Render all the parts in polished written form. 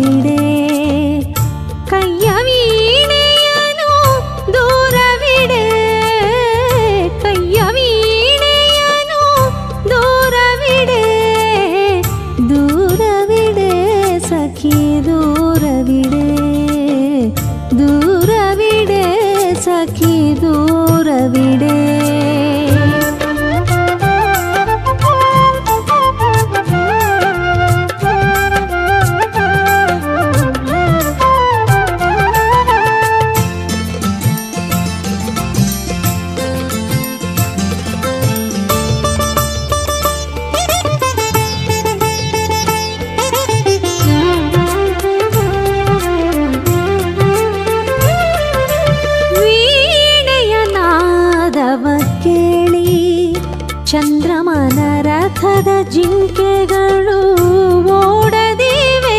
ದೂರವಿಡೆ ಕೈಯ ವೀಣೆಯನು ದೂರವಿಡೆ ಕೈಯ ವೀಣೆಯನು ದೂರವಿಡೆ ದೂರವಿಡೆ ಸಖಿ ದೂರವಿಡೆ ದೂರವಿಡೆ ಸಖಿ ದೂರವಿಡೆ ಚಂದ್ರಮನ ರಥದ ಜಿಂಕೆಗಳು ಓಡದಿವೆ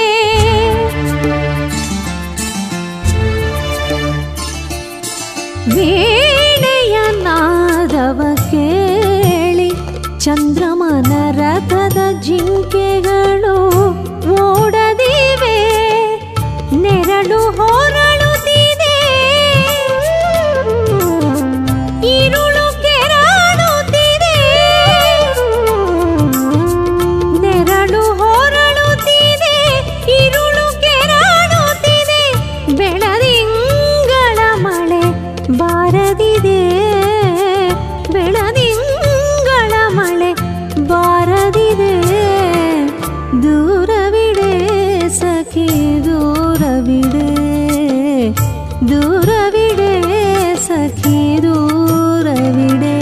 ವೀಣೆಯ ನಾದವ ಕೇಳಿ ಚಂದ್ರಮನ ರಥದ ಜಿಂಕೆಗಳು ಓಡದಿವೆ ನೆರಳು ಹೊರಳುತ್ತಿದೆ ಇರುಳು ಬಾರದಿದೆ ಬೆಳದಿಂಗಳ ಮಳೆ ಬಾರದಿದೆ ದೂರವಿಡೆ ಸಖಿ ದೂರವಿಡೆ ದೂರವಿಡೆ ಸಖಿ ದೂರವಿಡೆ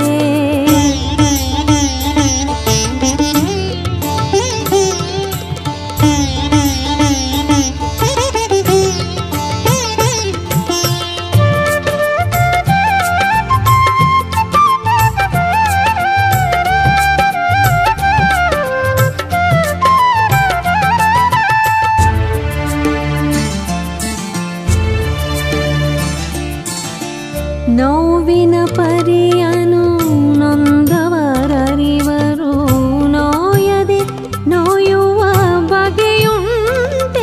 ನೋವಿನ ಪರಿಯನು ನೊಂದವರರಿವರು ನೋಯದೆ ನೋಯುವ ಬಗೆಯುಂಟೆ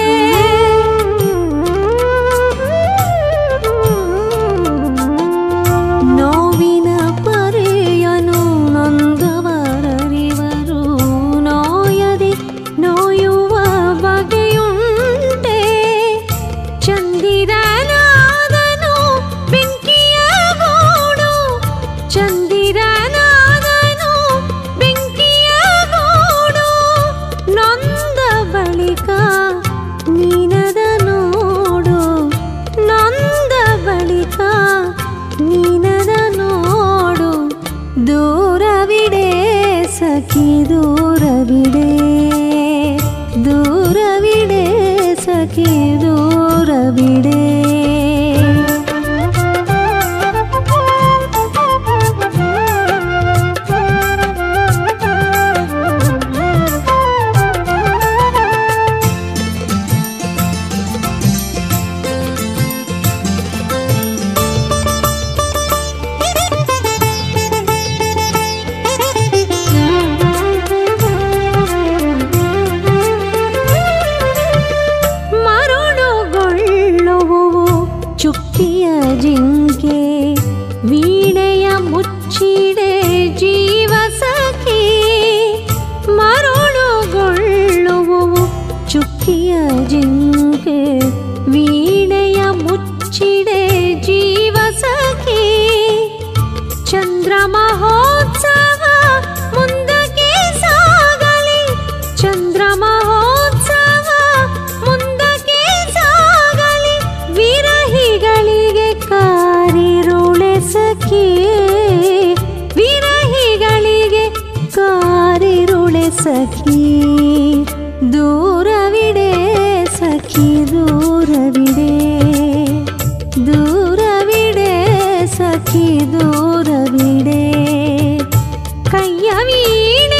ನೋವಿನ ಪರಿಯನು ನೊಂದವರರಿವರು ನೋಯದೆ ನೋಯುವ ಬಗೆಯುಂಟೆ ಚಂದಿರನಾದನು ಚಂದಿರನಾದನು ಬೆಂಕಿಯ ಗೂಡು ನೊಂದ ಬಳಿಕ ನೀನದ ನೋಡು ನೊಂದ ಬಳಿಕ ನೀನದ ನೋಡು ದೂರವಿಡೆ ಸಖಿ ದೂರವಿಡೆ ದೂರವಿಡೆ ಸಖಿ ದೂರವಿಡೆ ಚುಕ್ಕಿಯ ಜಿಂಕೆ ವೀಣೆಯ ಮುಚ್ಚಿಡೆ ಜೀವ ಸಖಿ ಮರುಳುಗೊಳ್ಳುವು ಚುಕ್ಕಿಯ ಜಿಂಕೆ ವೀಣೆಯ ಮುಚ್ಚಿಡೆ ಜೀವ ಸಖಿ ಚಂದ್ರ ಮಹೋತ್ಸವ ಮುಂದಕ್ಕೆ ಸಾಗಲಿ ಚಂದ್ರ ಮಹೋತ್ಸವ ಮುಂದಕ್ಕೆ ಸಾಗಲಿ ವಿರಹಿಗಳಿಗೆ ಕಾರಿರುಳೆ ಸಖಿ ವಿರಹಿಗಳಿಗೆ ಕಾರಿರುಳೆ ಸಖಿ ದೂರವಿಡೆ ಸಖಿ ದೂರವಿಡೆ ದೂರವಿಡೆ ಸಖಿ ದೂರವಿಡೆ ಕೈಯ ವೀಣೆ